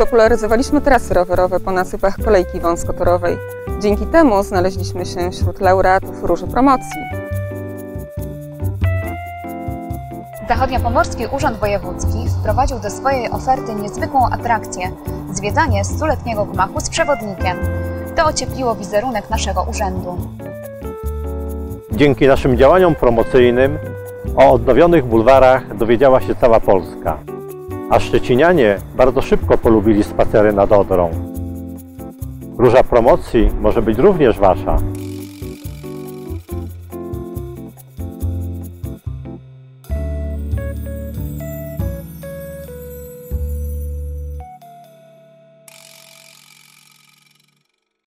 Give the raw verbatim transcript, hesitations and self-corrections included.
spopularyzowaliśmy trasy rowerowe po nasypach kolejki wąskotorowej. Dzięki temu znaleźliśmy się wśród laureatów Róży Promocji. Zachodniopomorski Urząd Wojewódzki wprowadził do swojej oferty niezwykłą atrakcję – zwiedzanie stuletniego gmachu z przewodnikiem. To ociepliło wizerunek naszego urzędu. Dzięki naszym działaniom promocyjnym o odnowionych bulwarach dowiedziała się cała Polska, a szczecinianie bardzo szybko polubili spacery nad Odrą. Róża Promocji może być również wasza.